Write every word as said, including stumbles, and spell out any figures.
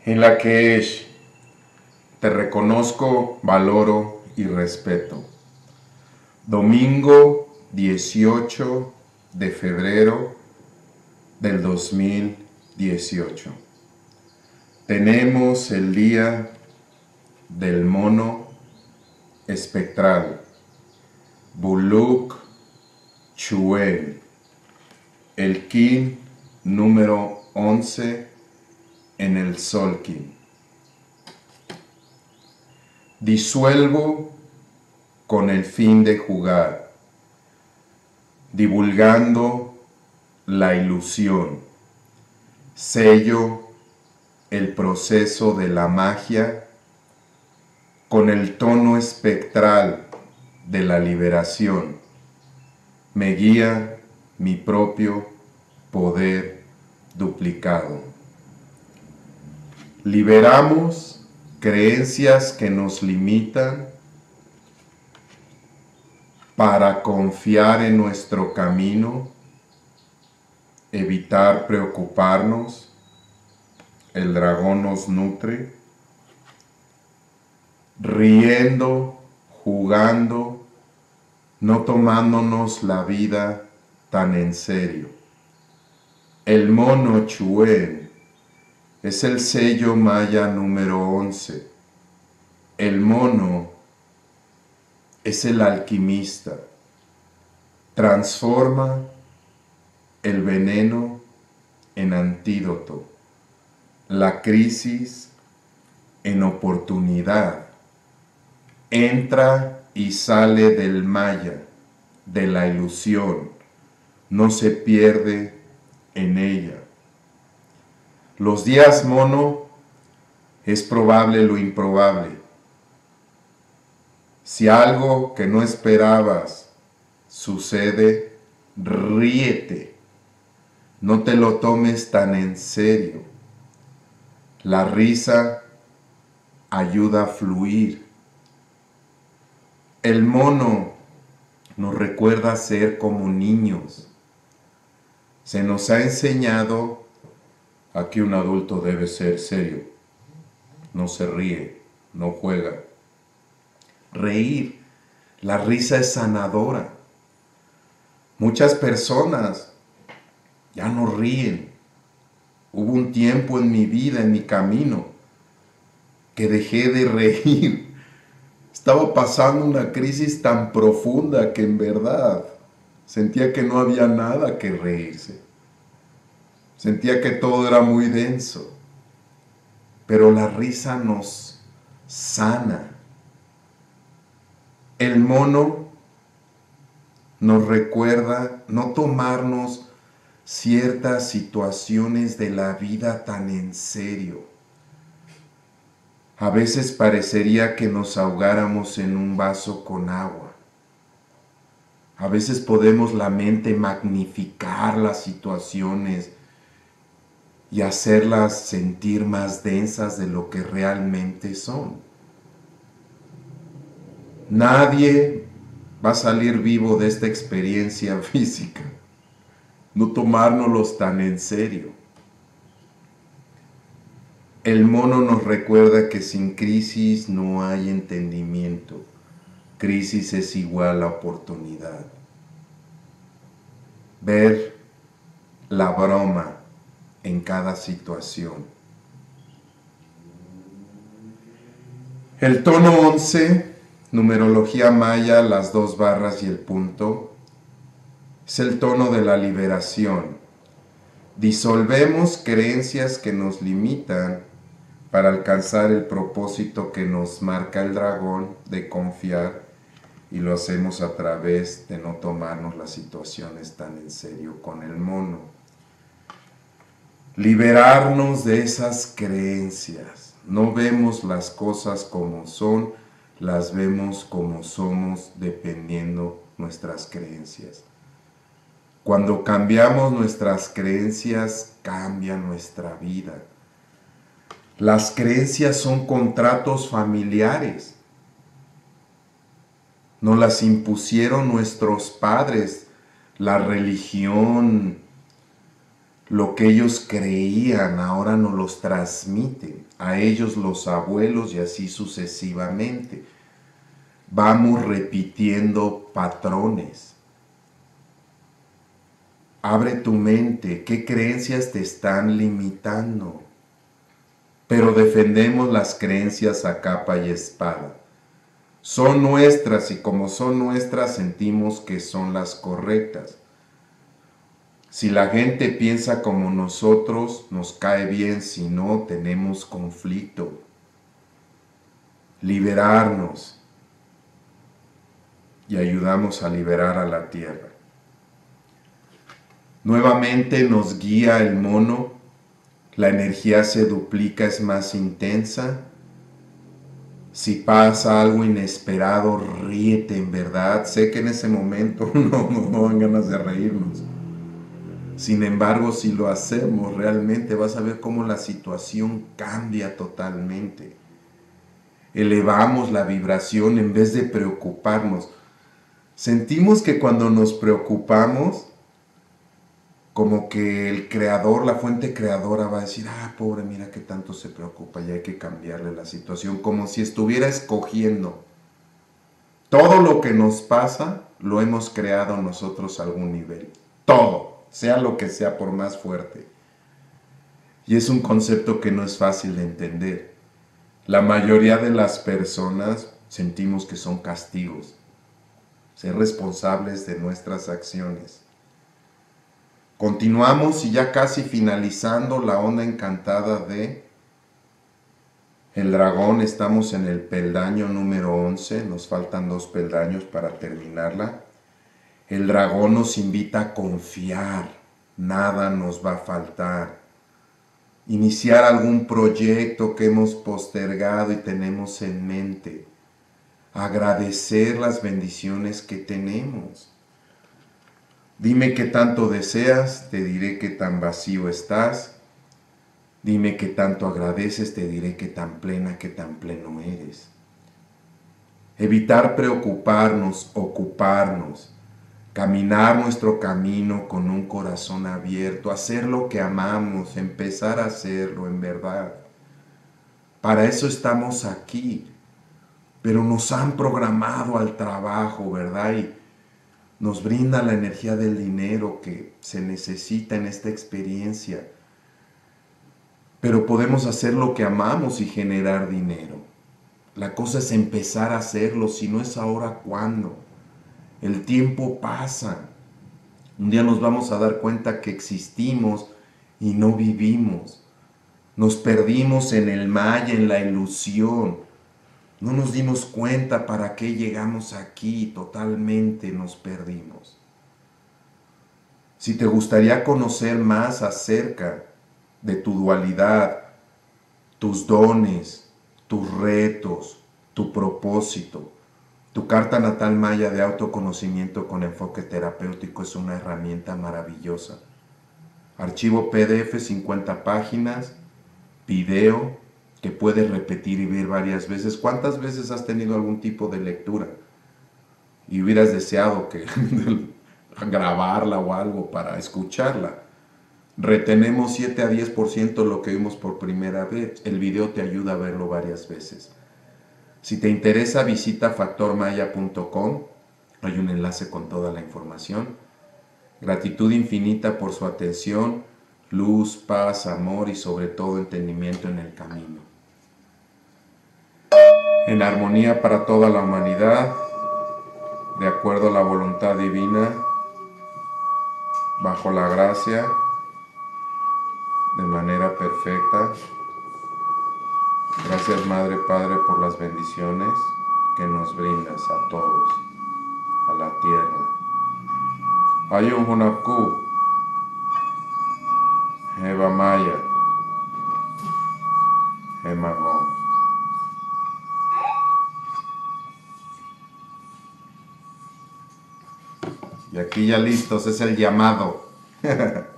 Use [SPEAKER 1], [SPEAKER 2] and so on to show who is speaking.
[SPEAKER 1] en la que te reconozco, valoro y respeto. Domingo dieciocho de febrero del dos mil dieciocho. Tenemos el día del mono espectral, Buluk Chuen, el kin número once en el Solkin. Disuelvo con el fin de jugar, divulgando la ilusión. Sello el proceso de la magia con el tono espectral de la liberación. Me guía mi propio poder duplicado. Liberamos creencias que nos limitan para confiar en nuestro camino, evitar preocuparnos. El dragón nos nutre, riendo, jugando, no tomándonos la vida tan en serio. El mono Chuen es el sello maya número once. El mono es el alquimista. Transforma el veneno en antídoto, la crisis en oportunidad. Entra y sale del maya, de la ilusión, no se pierde en ella. Los días mono es probable lo improbable. Si algo que no esperabas sucede, ríete. No te lo tomes tan en serio. La risa ayuda a fluir. El mono nos recuerda ser como niños. Se nos ha enseñado a que un adulto debe ser serio. No se ríe, no juega. Reír, la risa es sanadora. Muchas personas ya no ríen. Hubo un tiempo en mi vida, en mi camino, que dejé de reír. Estaba pasando una crisis tan profunda que en verdad sentía que no había nada que reírse. Sentía que todo era muy denso. Pero la risa nos sana. El mono nos recuerda no tomarnos ciertas situaciones de la vida tan en serio. A veces parecería que nos ahogáramos en un vaso con agua. A veces podemos la mente magnificar las situaciones y hacerlas sentir más densas de lo que realmente son. Nadie va a salir vivo de esta experiencia física. No tomárnoslos tan en serio. El mono nos recuerda que sin crisis no hay entendimiento. Crisis es igual a oportunidad. Ver la broma en cada situación. El tono once, numerología maya, las dos barras y el punto, es el tono de la liberación. Disolvemos creencias que nos limitan para alcanzar el propósito que nos marca el dragón de confiar, y lo hacemos a través de no tomarnos las situaciones tan en serio con el mono. Liberarnos de esas creencias. No vemos las cosas como son, las vemos como somos dependiendo nuestras creencias. Cuando cambiamos nuestras creencias, cambia nuestra vida. Las creencias son contratos familiares. Nos las impusieron nuestros padres, la religión, Lo que ellos creían ahora nos los transmiten, a ellos los abuelos y así sucesivamente. Vamos repitiendo patrones. Abre tu mente, ¿qué creencias te están limitando? Pero defendemos las creencias a capa y espada. Son nuestras y como son nuestras sentimos que son las correctas. Si la gente piensa como nosotros, nos cae bien, si no, tenemos conflicto. Liberarnos y ayudamos a liberar a la tierra. Nuevamente nos guía el mono, la energía se duplica, es más intensa. Si pasa algo inesperado, ríete en verdad. Sé que en ese momento no, no, no dan ganas de reírnos. Sin embargo, si lo hacemos realmente vas a ver cómo la situación cambia totalmente. Elevamos la vibración en vez de preocuparnos. Sentimos que cuando nos preocupamos, como que el creador, la fuente creadora va a decir, ah, pobre, mira qué tanto se preocupa y hay que cambiarle la situación, como si estuviera escogiendo. Todo lo que nos pasa, lo hemos creado nosotros a algún nivel. Todo, sea lo que sea, por más fuerte. Y es un concepto que no es fácil de entender. La mayoría de las personas sentimos que son castigos, ser responsables de nuestras acciones. Continuamos y ya casi finalizando la onda encantada de el dragón. Estamos en el peldaño número once, nos faltan dos peldaños para terminarla. El dragón nos invita a confiar, nada nos va a faltar. Iniciar algún proyecto que hemos postergado y tenemos en mente. Agradecer las bendiciones que tenemos. Dime qué tanto deseas, te diré qué tan vacío estás. Dime qué tanto agradeces, te diré qué tan plena, qué tan pleno eres. Evitar preocuparnos, ocuparnos. Caminar nuestro camino con un corazón abierto, hacer lo que amamos, empezar a hacerlo en verdad. Para eso estamos aquí, pero nos han programado al trabajo, ¿verdad? Y nos brinda la energía del dinero que se necesita en esta experiencia. Pero podemos hacer lo que amamos y generar dinero. La cosa es empezar a hacerlo, si no es ahora, ¿cuándo? El tiempo pasa. Un día nos vamos a dar cuenta que existimos y no vivimos. Nos perdimos en el maya, en la ilusión. No nos dimos cuenta para qué llegamos aquí, totalmente nos perdimos. Si te gustaría conocer más acerca de tu dualidad, tus dones, tus retos, tu propósito, tu carta natal maya de autoconocimiento con enfoque terapéutico es una herramienta maravillosa. Archivo P D F, cincuenta páginas, video que puedes repetir y ver varias veces. ¿Cuántas veces has tenido algún tipo de lectura y hubieras deseado que grabarla o algo para escucharla? Retenemos siete a diez por ciento lo que vimos por primera vez. El video te ayuda a verlo varias veces. Si te interesa, visita factor maya punto com. Hay un enlace con toda la información. Gratitud infinita por su atención, luz, paz, amor y sobre todo entendimiento en el camino. En armonía para toda la humanidad, de acuerdo a la voluntad divina, bajo la gracia, de manera perfecta. Gracias Madre, Padre, por las bendiciones que nos brindas a todos, a la tierra. Ayun Hunapku, Eva Maya, Emagón. Y aquí ya listos, es el llamado.